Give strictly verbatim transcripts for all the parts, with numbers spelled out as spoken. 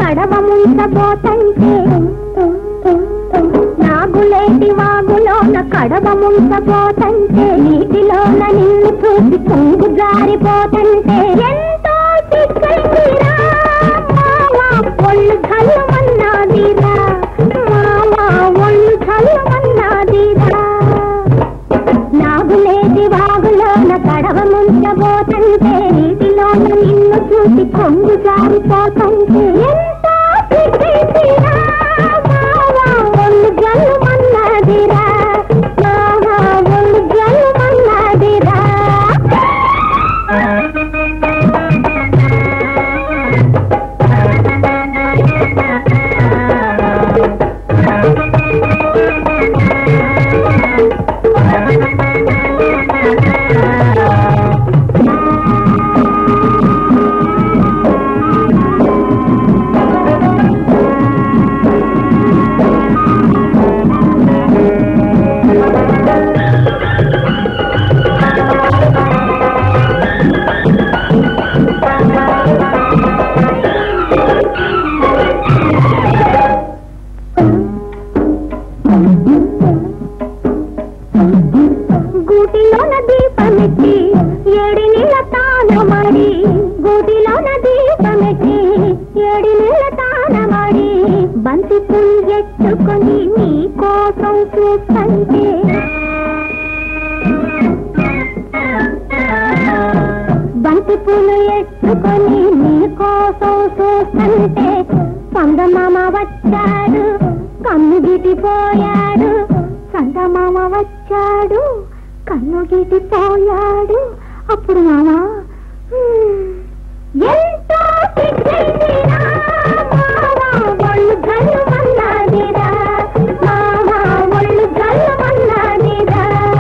కడవ ముంచబోతంటే నాగులేటి వాగులోన కడవ ముంచబోతంటే నీటిలోన నిన్ను చూసి పొంగు జారిపోతంటే ఎంతో సిగ్గైందిరా మావా ఒళ్ళు చల్లమన్నాదిరా మావా ఒళ్ళు చల్లమన్నాదిరా నాగులేటి వాగులోన కడవ ముంచబోతంటే నీటిలోన నిన్ను చూసి పొంగు జారిపోతంటే ఎంతో సిగ్గైందిరా మావా ఒళ్ళు జల్లమన్నాదిరా మావా ఒళ్ళు జల్లమన్నాదిరా గూటిలోన దీపమెట్టి ఏడి నీళ్ళ తానమాడి గూటిలోన దీపమెట్టి ఏడి నీళ్ళ తానమాడి బంతి పుల్ ఎత్తుకొని నీ కోసం చూస్తుంటే బంతి పూలు ఎత్తుకొని నీ కోసం చూస్తుంటే సంగమామ వచ్చాడు కన్ను గిటిపోయాడు సంగమామ వచ్చాడు కన్ను గిటిపోయాడు అప్పుడు మామా ఎంతో సిగ్గైందిరా మావా ఒళ్ళు జల్లమన్నాదిరా మావా ఒళ్ళు జల్లమన్నాదిరా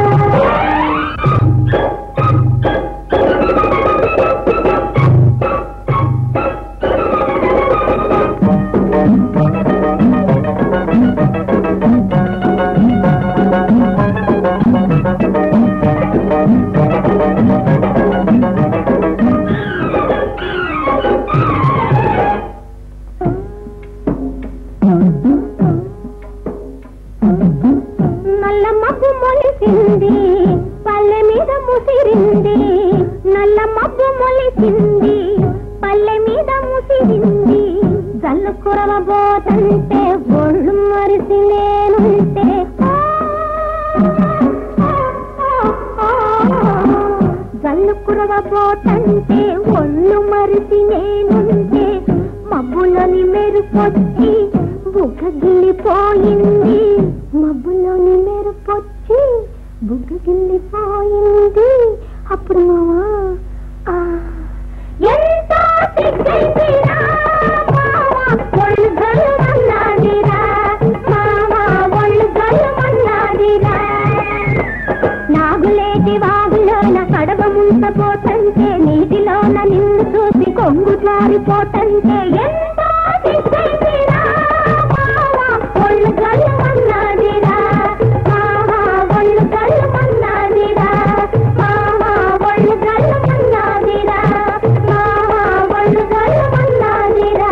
నల్ల మబ్బు మొలిసింది పల్లె మీద ముసిరింది నల్ల మబ్బు మొలిసింది పల్లె మీద ముసిరింది జల్లు కురవబోతంటే ఒళ్ళు మరిసి నేనుంటే జల్లు కురవబోతంటే ఒళ్ళు మరిసి నేనుంటే మబ్బులోని మెరుపొచ్చి బుగ్గగిల్లిపోయింది మబ్బులోని మెరుపొచ్చి బుగ్గగిల్లిపోయింది అప్పుడు మావా ఎంతో సిగ్గైందిరా మావా ఒళ్ళు జల్లమన్నాదిరా మావా ఒళ్ళు జల్లమన్నాదిరా నాగులేటి వాగులోన కడవ ముంచబోతంటే నీటిలోన నిన్ను చూసి కొంగు జారిపోతంటే ఎంతో సిగ్గైందిరా మావా ఒళ్ళు జల్లమన్నాదిరా మావా ఒళ్ళు జల్లమన్నాదిరా మావా ఒళ్ళు జల్లమన్నాదిరా మావా ఒళ్ళు జల్లమన్నాదిరా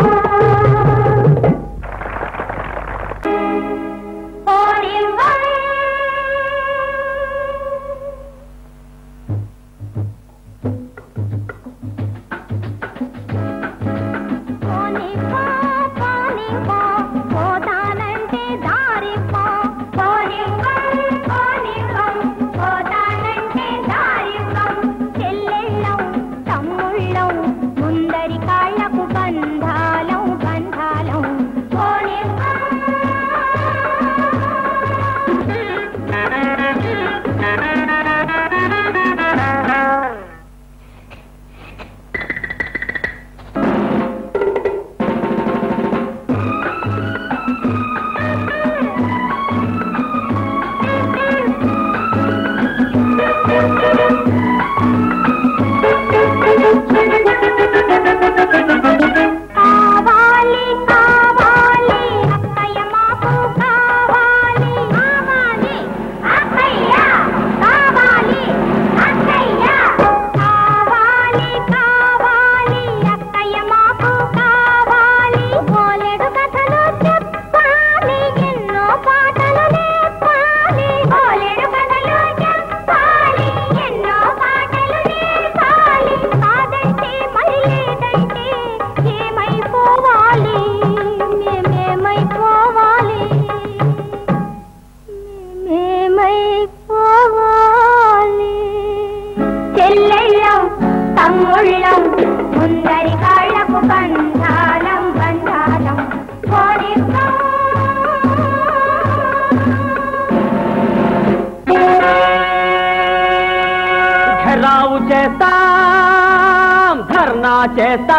చేస్తా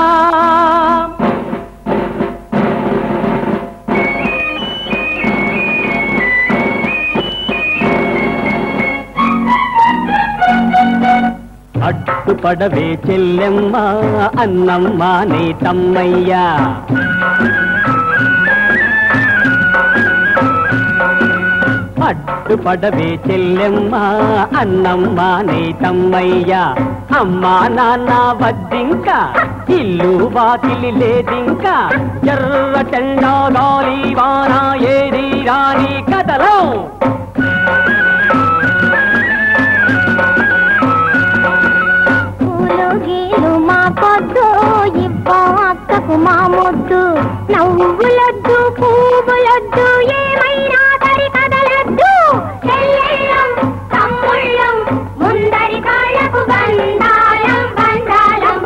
అడ్డుపడవే చెల్లెమ్మ అన్నమ్మ నీ తమ్మయ్యా అడ్డుపడవే చెల్లెమ్మ అన్నమ్మ నీ తమ్మయ్యా అమ్మా నాన్న వద్దింకా ఇల్లు వాకిలి లేదింకా ఎర్ర చెండా గాలి వాన ఏది రాని కథలో పొద్దు ఇవ్వో అక్కకు మా ముద్దు నవ్వులొద్దు పువ్వులొద్దు ఏమైనా సరి కదలొద్దు చెల్లెళ్ళం తమ్ముళ్ళం ముందరి కాళ్ళకు బండాలం బండాలం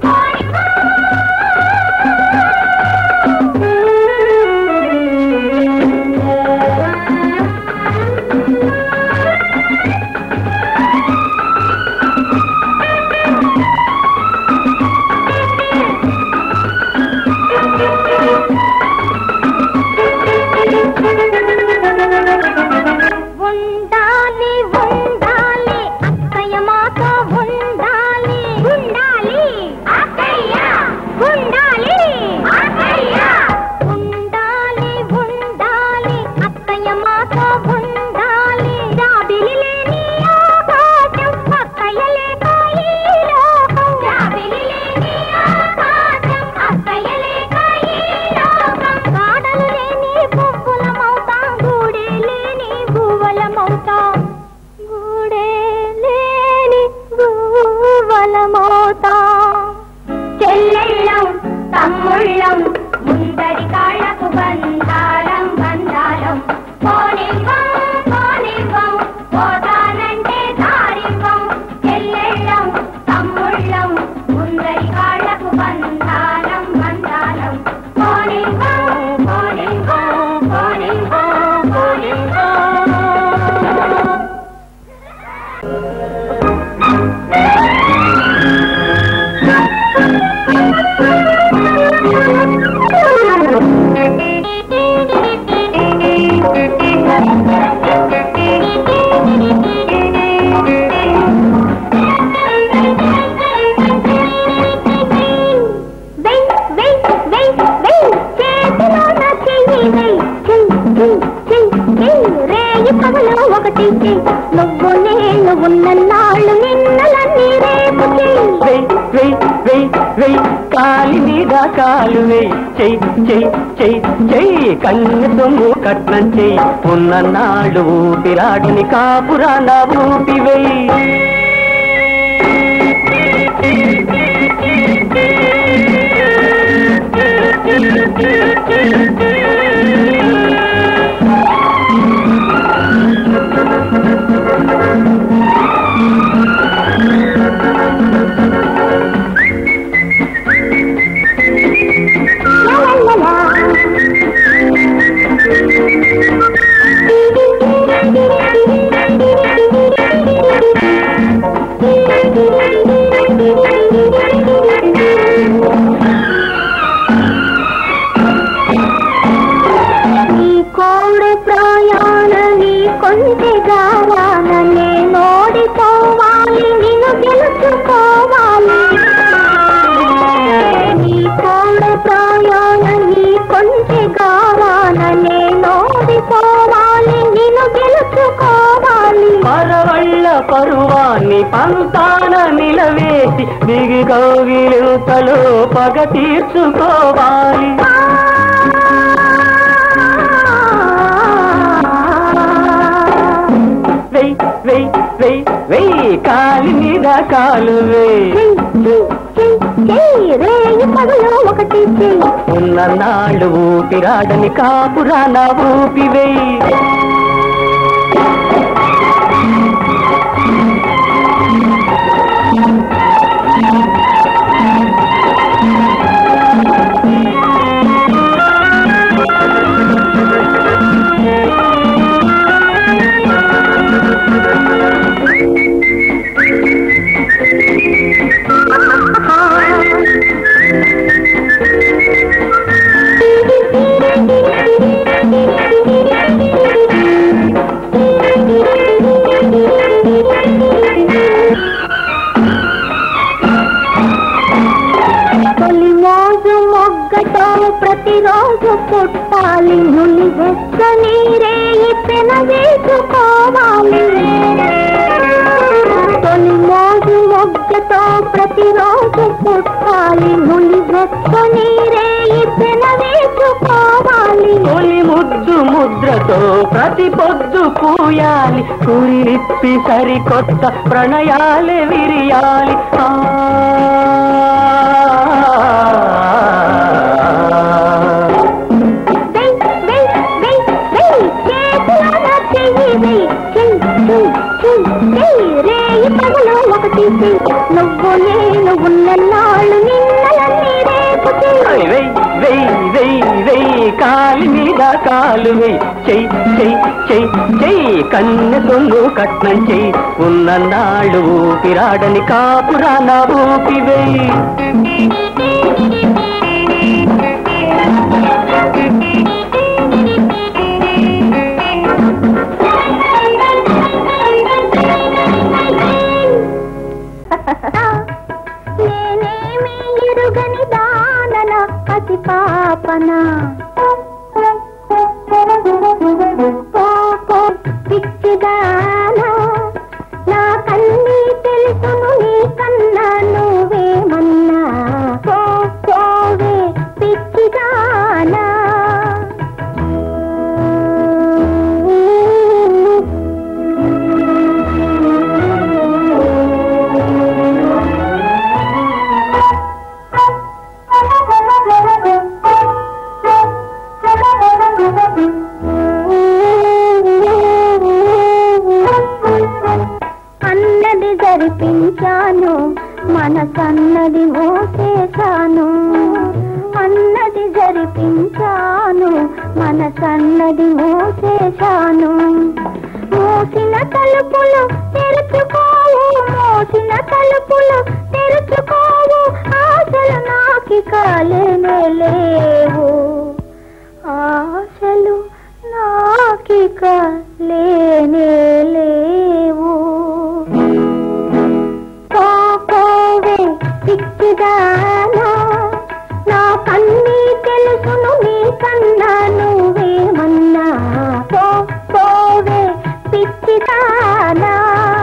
చెల్లెళ్ళం తమ్ముళ్ళం ముందరి కాళ్ళకు బండాలం బండాలం పోనివ్వం పోనివ్వం పోతానంటే దారివ్వం చెల్లెళ్ళం తమ్ముళ్ళం ముందరి కాళ్ళకు బండాలం బండాలం పోనివ్వం పోనివ్వం పోనివ్వం పోనివ్వం ఒకటి నువ్వు నేను ఉన్నన్నాళ్ళు నిన్నలన్నీ రేపు కాలి మీద కాలు వేయి చెయ్యి చెయ్యి చెయ్యి చెయ్యి కన్ను సొమ్ము కట్నం చెయ్యి ఉన్నన్నాళ్ళు ఊపిరాడిని కాపురాన ఊపి వేయి పరువాన్ని పంతాన నిలవేసి దిగి కౌగిలింతలో పగ తీర్చుకోవాలి వెయ్ వెయ్ వెయ్ వెయ్ కాలి మీద కాలు వేయి ఒకటి ఉన్నన్నాళ్ళు ఊపిరాడని కాపురాన ఊపి వేయి మొగ్గతో ప్రతిరోజు పుట్టాలి నులి వెచ్చని రేయి పెన వేసుకోవాలి తొలి మోజు మొగ్గతో ప్రతిరోజు పుట్టాలి నులి వెచ్చని రేయి పెన వేసుకోవాలి తొలి ముద్దు ముద్రతో ప్రతి పొద్దు పూయాలి కురిప్పి సరికొత్త ప్రణయాలే విరియాలి రేయి పగలు ఒకటి నువ్వు నేను ఉన్నన్నాళ్ళు నిన్నలన్నీ రేపు వెయ్యి వెయ్యి వెయ్యి వెయ్యి కాలి మీద కాలు వెయ్యి చెయ్యి చెయ్యి చెయ్యి చెయ్యి కన్నె సొమ్ము కట్నం చెయ్యి ఉన్నన్నాళ్ళు ఊపిరాడని కాపురాన ఊపి వెయ్యి నేనేమి ఎరుగని దానన పసి పాపన పిచ్చిదానా నా కన్నీ తెలుసును నీ కన్నా నువ్వేమన్నా పోవే పిచ్చిదానా అన్నది జరిపించాను మనసన్నది మోసేశాను అన్నది జరిపించాను మనసన్నది మోసేశాను మోసిన తలుపులు తెరుచుకోవు మోసిన తలుపులు తెరుచుకోవు ఆశలు నాకి కాలేనే లేవు ఆశలు నాకిక లేనే లేవు పోవే పిచ్చిదానా నా కన్నీ తెలుసును నీ కన్నా నువ్వేమన్నా పోవే పిచ్చిదానా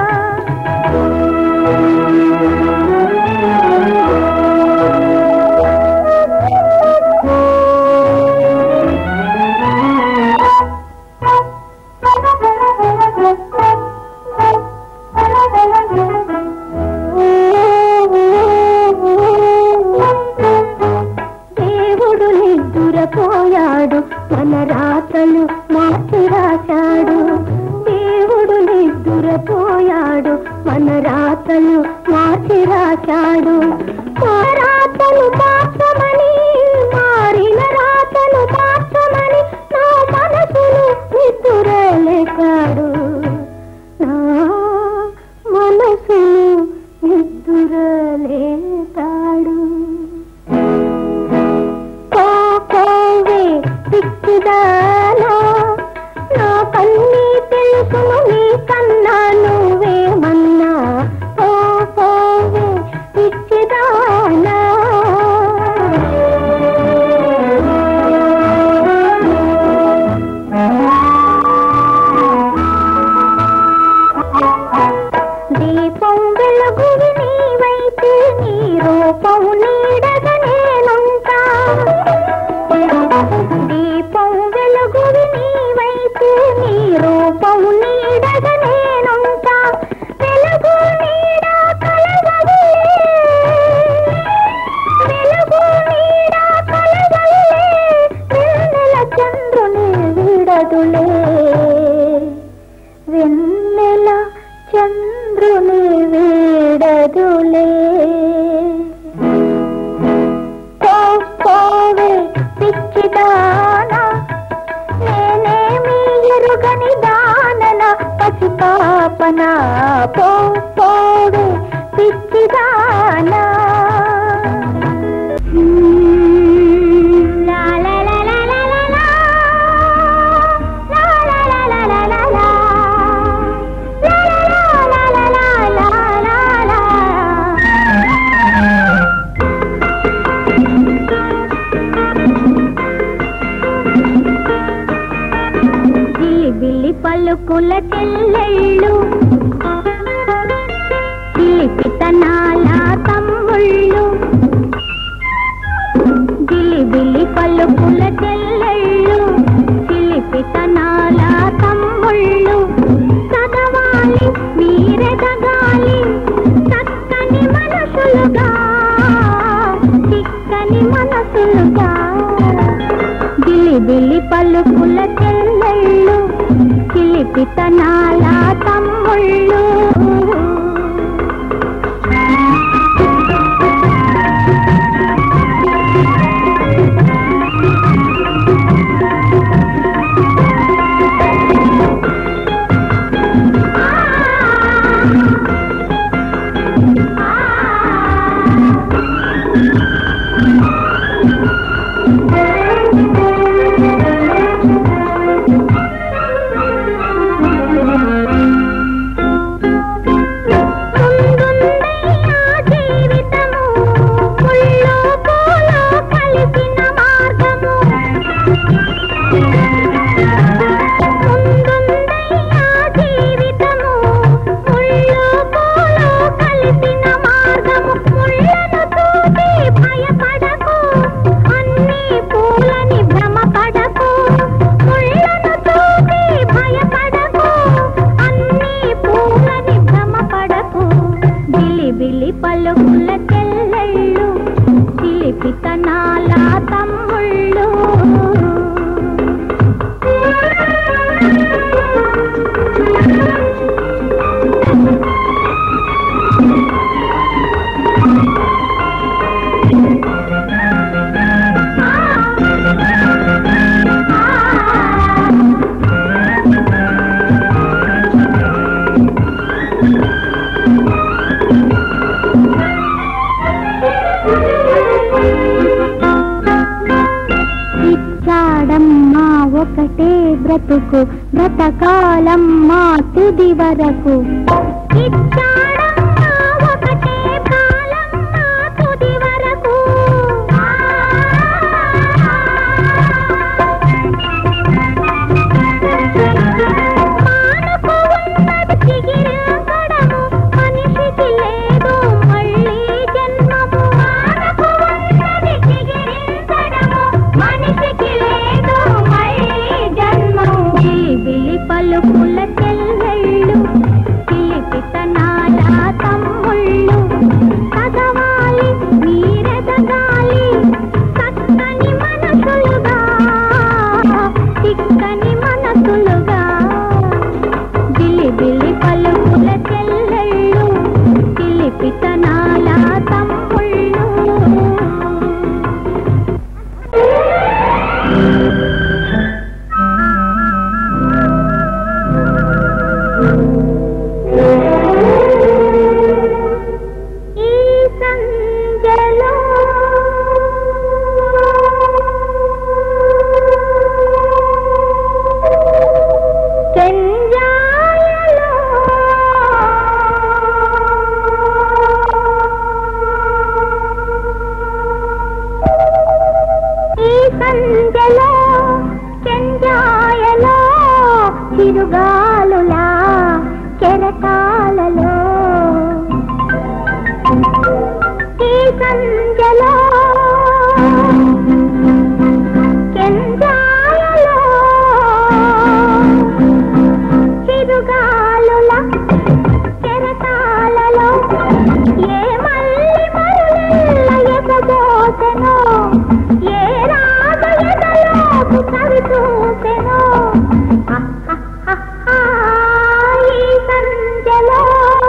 దేవుడు నిద్దురపోయాడు మన రాతలు మార్చి రాశాడు దేవుడు నిద్దురపోయాడు మన రాతలు మార్చి రాశాడు మా రాతలు మార్చమని మారిన రాతలు మార్చమని నా మనసును నిద్దురలేశాడు నా మనసును నిద్దురలేశాడు పోవే పిచ్చిదానా నా కన్నీ తెలుసును నీ కన్నా నువ్వేమన్నా పోవే పిచ్చిదానా దీపం వెలుగువి నీవైతే నీ రూపం నీడగా నేనుంటా దీపం వెలుగువి నీవైతే నీ రూపం నీడగా నేనుంటా వెలుగు నీడ కలవలే వెలుగు నీడ కలవలే వెన్నెల చంద్రుని వీడదులే వెన్నెల చంద్రుని వీడదులే పోవే పిచ్చిదానా నేనేమి ఎరుగని దానన పసి పాపన పోవే పిచ్చిదానా లా లా లా లా లా లా లా లా లా లా లా లా లా లా పలుకుల చెల్లెళ్ళు చిలిపితనాల తమ్ముళ్ళు జిలిబిలి పలుకుల చెల్లెళ్ళు చిలిపితనాల తమ్ముళ్ళు చదవాలి మీరెదగాలి చక్కని మనసులుగా చిక్కని మనసులుగా జిలిబిలి పలుకుల చెల్లెళ్ళు చిలిపితనాల తమ్ముళ్ళు పలుకుల చెల్లెళ్ళు చిలిపితనాల తమ్ముళ్ళు ఇచ్చాడమ్మా ఒకటే బ్రతుకు బ్రతకాలమ్మా తుది వరకు ఇచ్చాడమ్మా ఒకటే కాలమ్మా తుది వరకు మానుకు ఉన్నది చిగిరించడము మనిషికి లేదు మళ్ళీ జన్మము మానుకు ఉన్నది చిగిరించడము మనిషికి లేదు మళ్ళీ జన్మము జిలిబిలి పలుకుల చెల్లెళ్ళు చిలిపితనాల తమ్ముళ్ళు చదవాలి మీరెదగాలి చక్కని మనసులుగా చిక్కని మనసులుగా జిలిబిలి పలుకుల చెల్లెళ్ళు చిలిపితనాల తమ్ముళ్ళు ఈ సంజలో చెంజాయలో ఈ సంజలో చెంజాయలో చిరుగాలులా కెరటాలలో ఈ సంజలో చెంజాయలో చిరుగాలుల కెరటాలలో ఏ మల్లి మరులెల్ల ఎగబోసెనో ఏ రాగ ఎగలోపు కవి చూసెనో ఈ సంజలో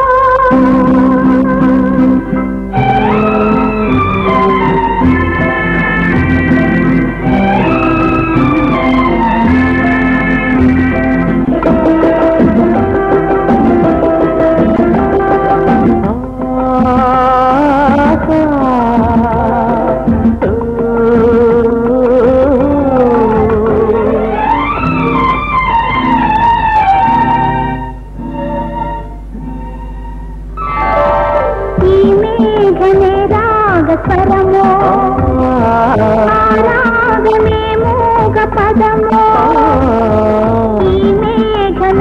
స్వరము రాగమే మూగ పదము ఈ మేఘన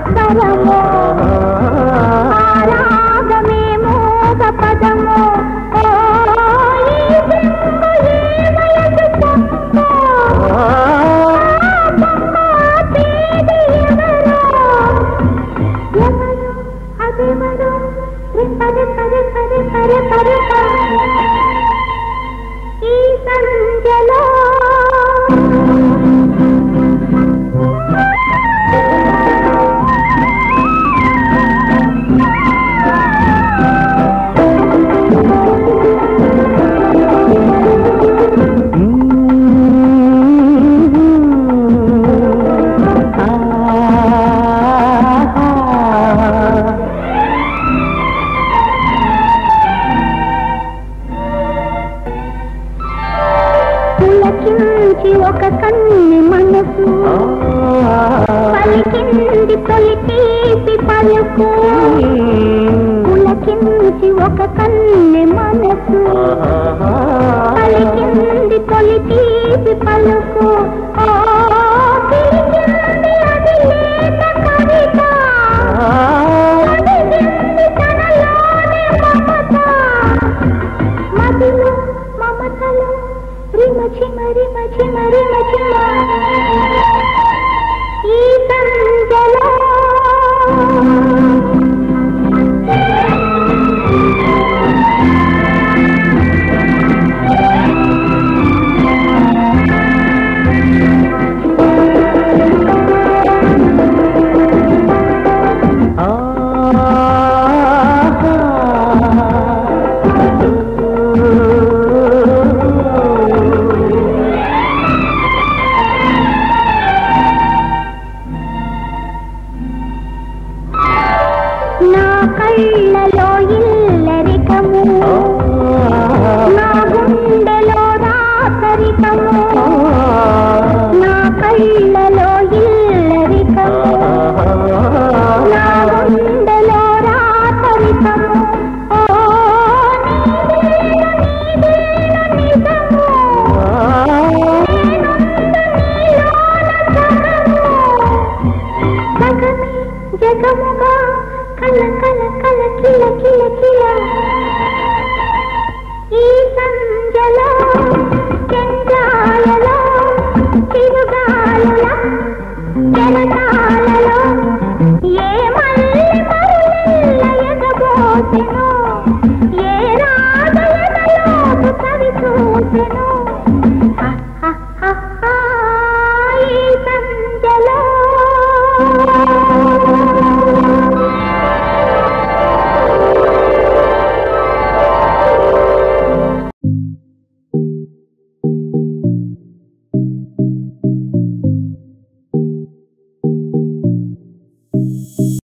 స్వరము రాగమే మోగ పదము పదే పదే పదే పదే పదే ఈ సంజలో పులకించి ఒక కన్ని మనసు పలికింది తొలి తీపి పలుకు పులకించి ఒక కన్ని మనసు పలికింది తొలి తీపి పలుకు పిలిచింది అది లేత కవిత పలికింది తనలోని మమత మదిలో మమతలో రిమ చిమ రిమ చిమ రిమ చిమ ఈ సంజలో నా కళ్ళలో ఇల్లరికము నా గుండెలో రాసరికము నా కళ్ళలో ఇల్లరికము నా గుండెలో రాసరికము జగముగా కల కల కల కిల కిల కిల ఈ సంజలో చెంగాలలో తిరుగాలలో జలతాలలో ఏ మల్లి మరుల ఎగబోసెను ఏ రాగలలోపు కవి చూసెను